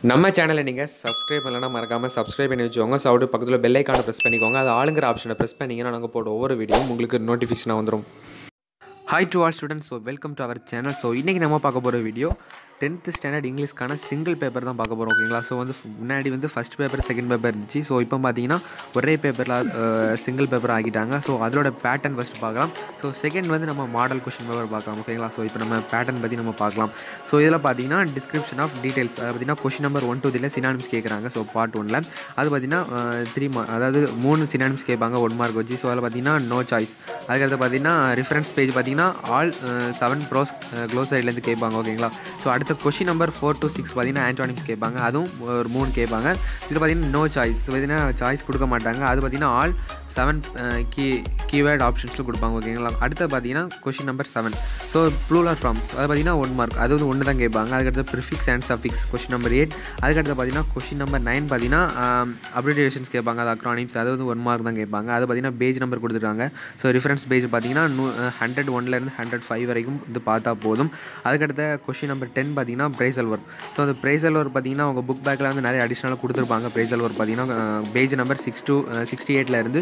நம்ம சேனலை நீங்கள் சப்ஸ்கிரைப் பண்ணலன்னா மறக்காமல் சப்ஸ்கிரைப் பண்ணி வச்சுக்கோங்க. சவுண்டு பக்கத்தில் பெல் ஐக்கானை ப்ரெஸ் பண்ணிக்கோங்க. அது ஆளுங்கிற ஆப்ஷனை ப்ரெஸ் பண்ணிங்கன்னா நாங்கள் போட ஒவ்வொரு வீடியோவும் உங்களுக்கு நோட்டிஃபிகேஷனாக வந்துடும். Hi to all students, welcome to our channel. இன்றைக்கி நம்ம பார்க்க போகிற வீடியோ 10th ஸ்டாண்டர்ட் இங்கிலீஷ்க்கான சிங்கிள் பேப்பர் தான் பார்க்க போகிறோம். ஓகேங்களா? முன்னாடி ஃபஸ்ட் பேப்பர் செகண்ட் பேப்பர் இருந்துச்சு. இப்போ பார்த்தீங்கன்னா ஒரே பேப்பரில் சிங்கிள் பேப்பர் ஆகிட்டாங்க. அதோட பேட்டர்ன் ஃபஸ்ட்டு பார்க்கலாம். செகண்ட் நம்ம மாடல் கொஷின் பேப்பர் பார்க்கலாம். ஓகேங்களா? இப்போ நம்ம பேட்டர்ன் பற்றி நம்ம பார்க்கலாம். இதில் பார்த்தீங்கன்னா டிஸ்கிரிப்ஷன் ஆஃப் டீட்டெயில்ஸ், அதை பார்த்தீங்கன்னா கொஷின் நம்பர் 1 to 3 சினானிம்ஸ் கேட்குறாங்க. பார்ட் 1ல் அது பார்த்தீங்கன்னா 3 மார்க், அதாவது 3 சினானிம்ஸ் கேட்பாங்க 1 மார்க் வச்சு. அதில் பார்த்தீங்கன்னா நோ சாய்ஸ். அதுக்கடுத்து பார்த்தீங்கன்னா ரெஃபரன்ஸ் பேஜ் பார்த்தீங்கன்னா ஆல் 7 ப்ரோஸ் க்ளோசைட்லேருந்து கேட்பாங்க. ஓகேங்களா? அடுத்த கொஷின் நம்பர் 4 to 6 பார்த்தீங்கன்னா ஆன்டானிம்ஸ் கேட்பாங்க. அதுவும் ஒரு 3 கேட்பாங்க. இது பார்த்தீங்கன்னா நோ சாய்ஸ். பார்த்தீங்கன்னா சாய்ஸ் கொடுக்க மாட்டாங்க. அது பார்த்தீங்கன்னா ஆல் 7 கீவேர்ட் ஆப்ஷன்ஸில் கொடுப்பாங்க. ஓகேங்களா? அடுத்து பார்த்தீங்கன்னா கொஷின் நம்பர் 7 ப்ளூரல் ஃபார்ம்ஸ், அது பார்த்தீங்கன்னா 1 மார்க், அது 1 தான் கேட்பாங்க. அதுக்கடுத்து prefix and suffix question number 8. அதுக்கடுத்து பார்த்தீங்கன்னா கொஷின் நம்பர் 9 பார்த்தீங்கன்னா அப்ரிவியேஷன்ஸ் கேட்பாங்க. அது அக்ரானிம்ஸ், அது 1 மார்க் தான் கேட்பாங்க. அது பார்த்தீங்கன்னா பேஜ் நம்பர் கொடுத்துருக்காங்க. ரெஃபரன்ஸ் பேஜ் பார்த்தீங்கன்னா 101லேருந்து 105 வரைக்கும் இது பார்த்தா போதும். அதுக்கடுத்த கொஷின் நம்பர் 10 பார்த்தீங்கன்னா ப்ரைசல் ஒர்க். அந்த ப்ரைசல் ஒர்க் பார்த்தீங்கன்னா உங்கள் புக் பேக்கில் நிறைய அடிஷ்னலாக கொடுத்துருப்பாங்க. ப்ரைசல் ஒர்க் பார்த்தீங்கன்னா பேஜ் நம்பர் 6 to 68லேருந்து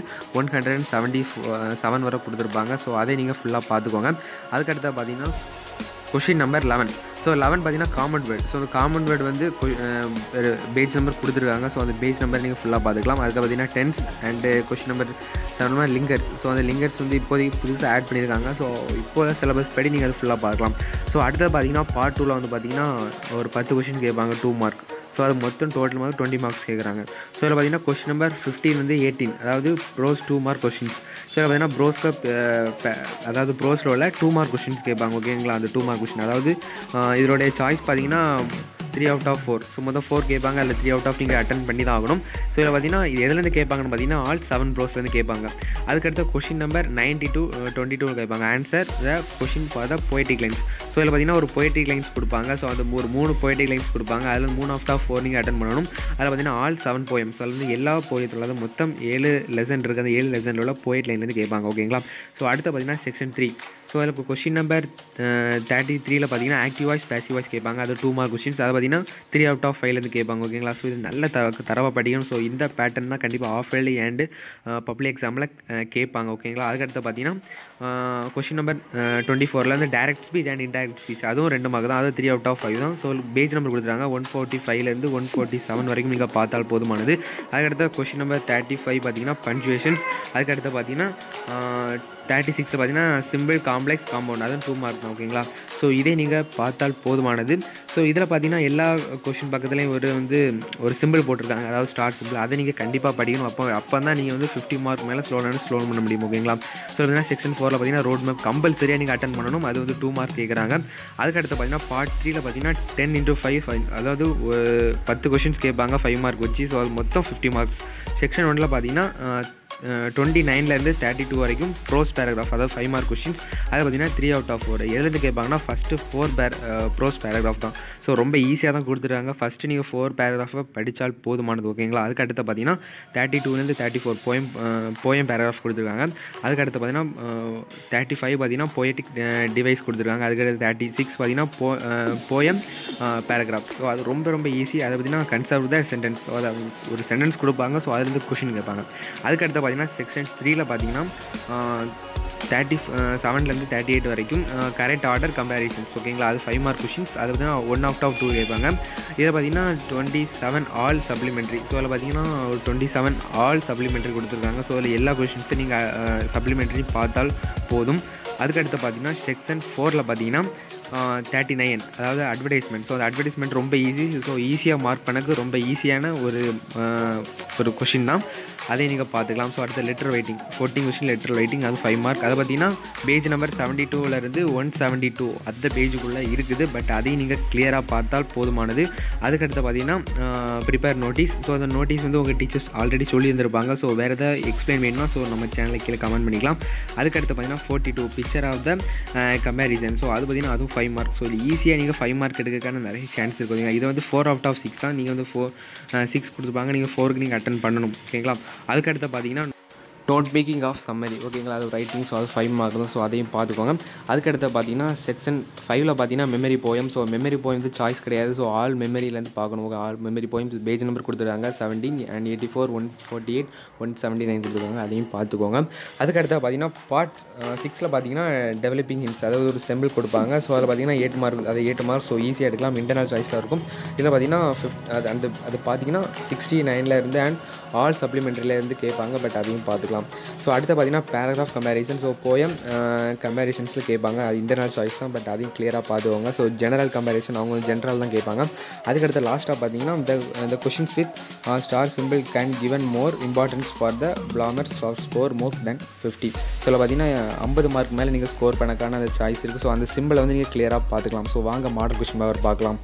177 வரை கொடுத்துருப்பாங்க. அதை நீங்கள் ஃபுல்லாக பார்த்துக்கோங்க. அதுக்கடுத்து பார்த்தீங்கன்னா கொஷின் நம்பர் 11. 11 பார்த்தீங்கன்னா காமன் வேர்ட். அந்த காமன் வேர்டு பேஜ் நம்பர் கொடுத்துருக்காங்க. அந்த பேஜ் நம்பர் நீங்கள் ஃபுல்லாக பார்த்துக்கலாம். அதுக்கு பார்த்தீங்கன்னா tense and question number 7 linkers. அந்த லிங்கர்ஸ் இப்போதைக்கு புதுசாக ஆட் பண்ணியிருக்காங்க. இப்போது சிலபஸ் படி நீங்கள் அது ஃபுல்லாக பார்க்கலாம். அடுத்தது பார்த்தீங்கன்னா பார்ட் 2ல் பார்த்தீங்கன்னா ஒரு 10 கொஷின் கேட்பாங்க 2 மார்க். அது மொத்தம் டோட்டல் 20 மார்க்ஸ் கேட்குறாங்க. இதில் பார்த்தீங்கன்னா கொஷின் நம்பர் 15 18, அதாவது ப்ரோஸ் 2 மார்க் கொஷின்ஸ். இதில் பார்த்தீங்கன்னா அதாவது ப்ரோஸில் உள்ள 2 மார்க் கொஷின்ஸ் கேட்பாங்க. ஓகேங்களா? அந்த 2 மார்க் கொஷின், அதாவது இதோடைய சாய்ஸ் பார்த்தீங்கன்னா 3 out of 4. மொத்தம் 4 கேட்பாங்க. அதில் 3 out of நீங்கள் அட்டன் பண்ணி தான் ஆகணும். இதில் பார்த்தீங்கன்னா இது எதுலேருந்து கேட்பாங்கன்னு பார்த்தீங்கன்னா ஆல் 7 ப்ரோஸ்லேருந்து கேட்பாங்க. அதுக்கடுத்த கொஷின் நம்பர் 90 to 22 கேட்பாங்க. Answer the question for the poetic lines. இதில் பார்த்தீங்கன்னா ஒரு பொய்டிக் லைன்ஸ் கொடுப்பாங்க. அது ஒரு 3 பொய்டிக் லைன்ஸ் கொடுப்பாங்க. அதில் 3 out of 4 நீங்கள் அட்டன் பண்ணணும். அதில் பார்த்தீங்கன்னா ஆல் 7 போயம்ஸ், அதில் எல்லா போயத்தில் அதாவது மொத்தம் 7 லெசன் இருக்குது. அந்த 7 லெசனில் உள்ள போய்ட் லைன்லேருந்து கேட்பாங்க. ஓகேங்களா? அடுத்து பார்த்தீங்கன்னா செக்ஷன் 3. அதில் இப்போ கொஷின் நம்பர் 33ல் பார்த்தீங்கன்னா ஆக்டிவ் வாய்ஸ் பேசிவ் வாய்ஸ் கேட்பாங்க. அது 2 மார்க் கொஷின்ஸ். அதை பார்த்தீங்கன்னா 3 out of 5லேருந்து கேட்பாங்க. ஓகேங்களா? இது நல்ல தரவை படிக்கணும். இந்த பேட்டர்ன் தான் கண்டிப்பாக ஆஃப் இயர்லி அண்டு பப்ளிக் எக்ஸாமில் கேட்பாங்க. ஓகேங்களா? அதுக்கடுத்து பார்த்தீங்கன்னா கொஷின் நம்பர் 24ல் direct speech and indirect speech, அதுவும் 2 மார்க் தான். அது 3 out of 5 தான். பேஜ் நம்பர் கொடுத்துருக்காங்க 145லேருந்து 147 வரைக்கும் நீங்கள் பார்த்தால் போதுமானது. அதுக்கடுத்த கொஷின் நம்பர் 35 பார்த்தீங்கன்னா பஞ்சுவேஷன்ஸ். அதுக்கடுத்து பார்த்தீங்கன்னா 36 பார்த்தீங்கன்னா சிம்பிள் காம்ப்ளெக்ஸ் காம்பவுண்ட், அதுவும் 2 மார்க் தான். ஓகேங்களா? இதே நீங்கள் பார்த்தால் போதுமானது. இதில் பார்த்தீங்கன்னா எல்லா கொஷின் பக்கத்துலேயும் ஒரு சிம்பிள் போட்டிருக்காங்க, அதாவது ஸ்டார் சிம்பிள். அதை நீங்கள் கண்டிப்பாக படிக்கணும். அப்போ தான் நீங்கள் 50 மார்க் மேலே ஸ்லோ பண்ண முடியும். ஓகேங்களா? பார்த்தீங்கன்னா செக்ஷன் 4ல் பார்த்தீங்கன்னா ரோட் மேப் கம்பல்சரியாக நீங்கள் அட்டன் பண்ணணும். அது 2 மார்க் கேட்குறாங்க. அதுக்கடுத்து பார்த்தீங்கன்னா பார்ட் 3ல் பார்த்தீங்கன்னா 10 into 5, அதாவது 10 கொஷின்ஸ் கேட்பாங்க 5 மார்க் வச்சு. அது மொத்தம் 50 மார்க்ஸ். செக்ஷன் 1ல் பார்த்தீங்கன்னா 29லேருந்து 32 வரைக்கும் ப்ரோஸ் பேராகிராஃப், அதாவது 5 மார்க் கொஷின்ஸ். அது பார்த்தீங்கன்னா 3 out of 4. எதுலேருந்து கேட்பாங்கன்னா ஃபஸ்ட்டு 4 ப்ரோஸ் பேராகிராஃப் தான். ரொம்ப ஈஸியாக தான் கொடுத்துருக்காங்க. ஃபஸ்ட்டு நீங்கள் 4 பேராகிராஃபை படித்தால் போதுமானது. ஓகேங்களா? அதுக்கடுத்து பார்த்தீங்கன்னா 32லேருந்து 34 போயம் பேராகிராஃப் கொடுத்துருக்காங்க. அதுக்கடுத்து பார்த்தீங்கன்னா 35 பார்த்தீங்கன்னா போயட்டிக் டிவைஸ் கொடுத்துருக்காங்க. அதுக்கடுத்து 36 பார்த்தீங்கன்னா போயம் பேராகிராஃப். அது ரொம்ப ஈஸி. அதை பார்த்தீங்கன்னா கன்சர்வ் த சென்டென்ஸ், ஒரு சென்டென்ஸ் கொடுப்பாங்க. அதுலேருந்து கொஷின் கேட்பாங்க. அதுக்கடுத்து பார்த்தீங்கன்னா செக்ஷன் 3ல் பார்த்தீங்கன்னா 37லேருந்து 38 வரைக்கும் கரெக்ட் ஆர்டர் கம்பேரிசன்ஸ். ஓகேங்களா? அது 5 மார்க் கொஷின்ஸ். அது பார்த்தீங்கன்னா 1 out of 2 கேட்பாங்க. இதில் பார்த்தீங்கன்னா 27 ஆல் சப்ளிமெண்ட்ரி. அதில் பார்த்தீங்கன்னா ஒரு 27 ஆல் சப்ளிமெண்ட்ரி கொடுத்துருக்காங்க. அதில் எல்லா கொஷின்ஸும் நீங்கள் சப்ளிமெண்ட்ரி பார்த்தால் போதும். அதுக்கடுத்து பார்த்தீங்கன்னா செக்ஷன் 4ல் பார்த்தீங்கன்னா 39, அதாவது அட்வர்டைஸ்மெண்ட். அந்த அட்வர்டைஸ்மெண்ட் ரொம்ப ஈஸி. ஈஸியாக மார்க் பண்ணக்கு ரொம்ப ஈஸியான ஒரு கொஷின் தான். அதை நீங்கள் பார்த்துக்கலாம். அடுத்த letter writing 14 question letter writing, அது 5 மார்க். அதை பார்த்தீங்கன்னா பேஜ் நம்பர் 72லேருந்து 172 அந்த பேஜுக்குள்ளே இருக்குது. பட் அதையும் நீங்கள் கிளியராக பார்த்தால் போதுமானது. அதுக்கடுத்து பார்த்தீங்கன்னா ப்ரிப்பேர் நோட்டீஸ். அந்த நோட்டீஸ் உங்கள் டீச்சர்ஸ் ஆல்ரெடி சொல்லி இருந்திருப்பாங்க. வேறு எதாவது எக்ஸ்பிளைன் வேணும்னா நம்ம சேனலில் கீழே கமெண்ட் பண்ணிக்கலாம். அதுக்கடுத்து பார்த்தீங்கன்னா 42 பிக்சர் ஆஃப் த கம்பேரிசன். அது பார்த்தீங்கன்னா அதுவும் 5 மார்க். ஈஸியாக நீங்கள் 5 மார்க் எடுக்கிறதுக்கான நிறைய சான்ஸ் இருக்குது. இது 4 out of 6 தான். நீங்கள் 6 கொடுத்துருப்பாங்க. நீங்கள் 4க்கு நீங்கள் அட்டன் பண்ணணும். ஓகேங்களா? அதுக்கடுத்து பார்த்தீங்கன்னா நோட் மேக்கிங் ஆஃப் சம்மரி ஓகேங்களா, அது ரைட்டிங். ஸோ அது 5 மார்க் தான். ஸோ அதையும் பார்த்துக்கோங்க. அதுக்கடுத்து பார்த்தீங்கன்னா செக்ஷன் 5ல் பார்த்தீங்கன்னா memory poem. So memory poem வந்து சாய்ஸ் கிடையாது. ஸோ ஆல் மெமரியிலேருந்து பார்க்கணும். Okay, all memory poems page number கொடுத்துருக்காங்க 17 and 84 148 179 கொடுத்துருக்காங்க. அதையும் பார்த்துக்கோங்க. அதுக்கடுத்து பார்த்தீங்கன்னா பார்ட் 6ல் பார்த்தீங்கன்னா டெவலப்பிங் ஹின்ஸ், அதாவது ஒரு செம்பிள் கொடுப்பாங்க. ஸோ அதில் பார்த்தீங்கன்னா 8 மார்க், அது 8 மார்க். ஸோ ஈஸியாக எடுக்கலாம், இன்டர்னல் சாய்ஸில் இருக்கும். இதில் பார்த்தீங்கன்னா அது பார்த்தீங்கன்னா 69ல் இருந்து அண்ட் ஆல் சப்ளிமெண்ட்ரியிலேருந்து கேட்பாங்க. பட் அதையும் பார்த்துக்கலாம். ஸோ அடுத்து பார்த்தீங்கன்னா பேராகிராஃப் கம்பேரிசன். ஸோ போயம் கம்பேரிசன்ஸில் கேட்பாங்க. அது இன்டர்னல் சாய்ஸ் தான், பட் அதையும் கிளியராக பார்த்துக்கோங்க. ஸோ ஜெனரல் கம்பேரிசன் அவங்க ஜென்ரல் தான் கேட்பாங்க. அதுக்கடுத்து லாஸ்ட்டாக பார்த்தீங்கன்னா இந்த questions with star simple can given more importance for the blamers of score more then 50. So பார்த்தீங்கன்னா 50 மார்க் மேலே நீங்கள் ஸ்கோர் பண்ணக்கான அந்த சாய்ஸ் இருக்குது. ஸோ அந்த சிம்பிளை வந்து நீங்கள் கிளியராக பார்த்துக்கலாம். ஸோ வாங்க மாடல் கொஷின் பேப்பர் பார்க்கலாம்.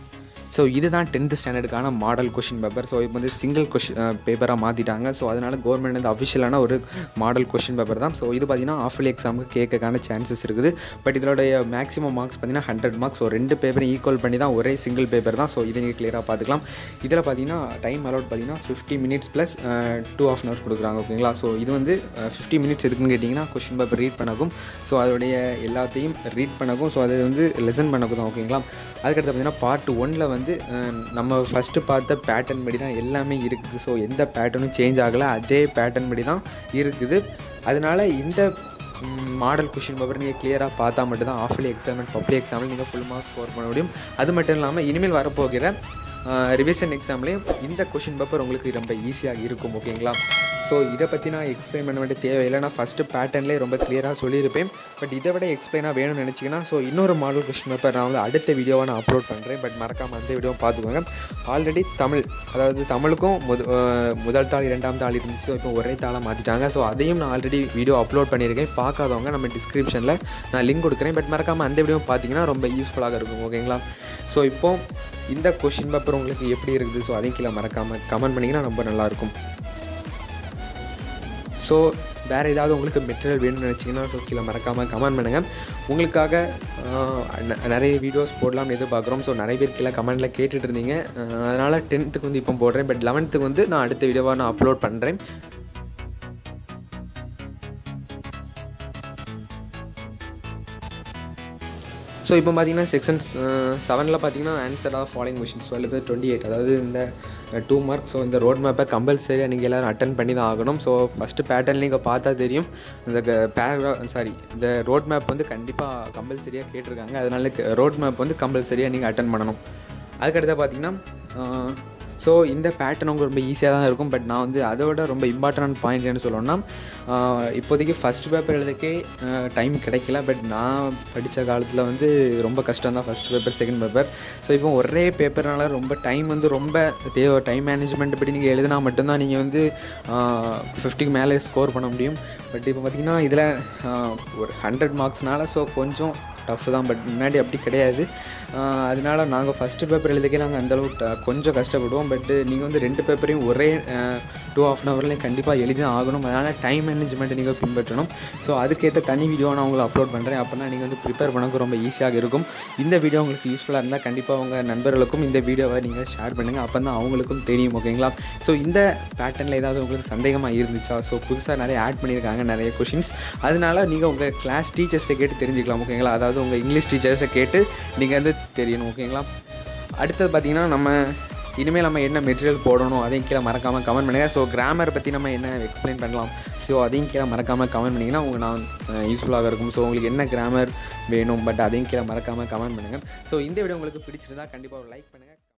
ஸோ இதுதான் 10th ஸ்டாண்டர்டுக்கான மாடல் கொஷின் பேப்பர். ஸோ இப்போ வந்து சிங்கிள் பேப்பராக மாற்றிட்டாங்க. ஸோ அதனால் கவர்மெண்ட் வந்து அஃபிஷியலான ஒரு மாடல் கொஷின் பேப்பர் தான். ஸோ இது பார்த்தீங்கன்னா ஆஃபலி எக்ஸாமுக்கு கேட்கக்கான சான்சஸ் இருக்குது. பட் இதோடைய மேக்ஸிமம் மார்க்ஸ் பார்த்தீங்கன்னா 100 மார்க்ஸ். ஸோ 2 பேப்பரும் ஈக்குவல் பண்ணி தான் ஒரே சிங்கிள் பேப்பர் தான். ஸோ இதை நீங்கள் கிளியராக பார்த்துக்கலாம். இதில் பார்த்தீங்கன்னா டைம் அலௌட் பார்த்தீங்கன்னா 50 மினிட்ஸ் ப்ளஸ் 2.5 hours கொடுக்குறாங்க. ஓகேங்களா, ஸோ இது வந்து 50 மினிட்ஸ் எதுக்குன்னு கேட்டிங்கன்னா கொஷின் பேப்பர் ரீட் பண்ணக்கும். ஸோ அதோடைய எல்லாத்தையும் ரீட் பண்ணக்கும். ஸோ அதை வந்து லெசன் பண்ணக்கும் தான். ஓகேங்களா, அதுக்கடுத்து பார்த்தீங்கன்னா பார்ட் 1ல் வந்து நம்ம ஃபஸ்ட்டு பார்த்த பேட்டர்ன் படி தான் எல்லாமே இருக்குது. ஸோ எந்த பேட்டர்னும் சேஞ்ச் ஆகலை, அதே பேட்டர்ன் படி தான் இருக்குது. அதனால் இந்த மாடல் கொஷின் பேப்பர் நீங்கள் கிளியராக பார்த்தா மட்டும் தான் ஆஃபலி எக்ஸாம் அண்ட் பப்ளிக் எக்ஸாமில் நீங்கள் ஃபுல் மார்க்ஸ் ஸ்கோர் பண்ண முடியும். அது மட்டும் இல்லாமல் இனிமேல் வரப்போகிற ரிவிஷன் எக்ஸாம்லேயும் இந்த கொஷின் பேப்பர் உங்களுக்கு ரொம்ப ஈஸியாக இருக்கும். ஓகேங்களா, ஸோ இதை பற்றி நான் எக்ஸ்பிளைன் பண்ண வேண்டிய தேவையில்லை. நான் ஃபஸ்ட்டு பேட்டர்ன்லேயே ரொம்ப கிளியராக சொல்லியிருப்பேன். பட் இதை விட எக்ஸ்பிளைனாக வேணும்னு நினச்சிங்கன்னா ஸோ இன்னொரு மாடல் கொஷின் பேப்பர் நான் வந்து அடுத்த வீடியோவை நான் அப்லோட் பண்ணுறேன். பட் மறக்காமல் அந்த வீடியோவை பார்த்துக்கோங்க. ஆல்ரெடி தமிழ், அதாவது தமிழுக்கும் முதல் தாள் 2ஆம் தாள் இருந்துச்சு. ஸோ இப்போ ஒரே தாளாக மாற்றிட்டாங்க. ஸோ அதையும் நான் ஆல்ரெடி வீடியோ அப்லோட் பண்ணியிருக்கேன். பார்க்காதவங்க நம்ம டிஸ்கிரிப்ஷனில் நான் லிங்க் கொடுக்குறேன். பட் மறக்காமல் அந்த வீடியோ பார்த்தீங்கன்னா ரொம்ப யூஸ்ஃபுல்லாக இருக்கும். ஓகேங்களா, ஸோ இப்போது இந்த கொஷின் பேப்பர் உங்களுக்கு எப்படி இருக்குது ஸோ அதையும் கீழே மறக்காமல் கமெண்ட் பண்ணிங்கன்னா ரொம்ப நல்லாயிருக்கும். ஸோ வேறு ஏதாவது உங்களுக்கு மெட்டீரியல் வேணும்னு நினச்சிங்கன்னா ஸோ கீழே மறக்காமல் கமெண்ட் பண்ணுங்கள். உங்களுக்காக நிறைய வீடியோஸ் போடலாம்னு எதிர்பார்க்குறோம். ஸோ நிறைய பேர் கீழே கமெண்டில் கேட்டுட்டு இருந்தீங்க. அதனால் 10th வந்து இப்போ போடுறேன். பட் 11th வந்து நான் அடுத்த வீடியோவாக நான் அப்லோட் பண்ணுறேன். ஸோ இப்போ பார்த்தீங்கன்னா செக்ஷன்ஸ் 7ல் பார்த்தீங்கன்னா ஆன்சர் ஆஃப் ஃபாலோயிங் கொஷின்ஸ் 12-28, அதாவது இந்த 2 மார்க்ஸ். ஸோ இந்த ரோட் மேப்பை கம்பல்சரியாக நீங்கள் எல்லோரும் அட்டன் பண்ணி தான் ஆகணும். ஸோ ஃபஸ்ட்டு பேட்டர்ன் நீங்கள் பார்த்தா தெரியும். இந்த ரோட் மேப் வந்து கண்டிப்பாக கம்பல்சரியாக கேட்டிருக்காங்க. அதனால ரோட் மேப் வந்து கம்பல்சரியாக நீங்கள் அட்டன் பண்ணணும். அதுக்கடுத்து பார்த்தீங்கன்னா ஸோ இந்த பேட்டர்ன் உங்களுக்கு ரொம்ப ஈஸியாக தான் இருக்கும். பட் நான் வந்து அதோட ரொம்ப இம்பார்ட்டன்ட் பாயிண்ட் என்ன சொல்லணும்னா இப்போதைக்கு ஃபஸ்ட் பேப்பர் எழுதுக்கே டைம் கிடைக்கல. பட் நான் படித்த காலத்தில் வந்து ரொம்ப கஷ்டம் தான் first paper second paper. So இப்போ ஒரே பேப்பர்னால ரொம்ப டைம் வந்து ரொம்ப தேவை. டைம் மேனேஜ்மெண்ட் படி நீங்கள் எழுதினா மட்டும்தான் நீங்கள் வந்து 50க்கு மேலே ஸ்கோர் பண்ண முடியும். பட் இப்போ பார்த்திங்கன்னா இதில் ஒரு 100 மார்க்ஸ்னால ஸோ கொஞ்சம் டஃப் தான். பட் முன்னாடி அப்படி கிடையாது. அதனால் நாங்கள் ஃபஸ்ட்டு பேப்பர் எழுதிக்கே நாங்கள் அந்தளவுக்கு கொஞ்சம் கஷ்டப்படுவோம். பட்டு நீங்கள் வந்து 2 பேப்பரையும் ஒரே 2.5 hours கண்டிப்பாக எழுதி தான் ஆகணும். அதனால் டைம் மேனேஜ்மெண்ட்டை நீங்கள் பின்பற்றணும். ஸோ அதுக்கேற்ற தனி வீடியோ நான் உங்களுக்கு அப்லோட் பண்ணுறேன். அப்போனா நீங்கள் வந்து ப்ரிப்பேர் பண்ணக்கு ரொம்ப ஈஸியாக இருக்கும். இந்த வீடியோ உங்களுக்கு யூஸ்ஃபுல்லாக இருந்தால் கண்டிப்பாக உங்கள் நண்பர்களுக்கும் இந்த வீடியோவை நீங்கள் ஷேர் பண்ணுங்கள். அப்போ தான் அவங்களுக்கும் தெரியும். ஓகேங்களா, ஸோ இந்த பேட்டர்னில் ஏதாவது உங்களுக்கு சந்தேகமாக இருந்துச்சா? ஸோ புதுசாக நிறைய ஆட் பண்ணியிருக்காங்க நிறைய கொஷின்ஸ். அதனால் நீங்கள் உங்கள் கிளாஸ் டீச்சர்ஸ்ட்டை கேட்டு தெரிஞ்சுக்கலாம். ஓகேங்களா, அதாவது உங்கள் இங்கிலீஷ் டீச்சர்ஸை கேட்டு நீங்கள் வந்து தெரியணும். ஓகேங்களா, அடுத்தது பார்த்திங்கன்னா இனிமேல் நம்ம என்ன மெட்டீரியல் போடணும் அதையும் கீழே மறக்காமல் கமெண்ட் பண்ணுங்கள். ஸோ கிராமர் பற்றி நம்ம என்ன எக்ஸ்பிளைன் பண்ணலாம் ஸோ அதையும் கீழே மறக்காமல் கமெண்ட் பண்ணிங்கன்னா நான் யூஸ்ஃபுல்லாக இருக்கும். ஸோ உங்களுக்கு என்ன கிராமர் வேணும் பட் அதையும் கீழே மறக்காமல் கமெண்ட் பண்ணுங்கள். ஸோ இந்த வீடியோ உங்களுக்கு பிடிச்சிருந்தா கண்டிப்பாக ஒரு லைக் பண்ணுங்கள்.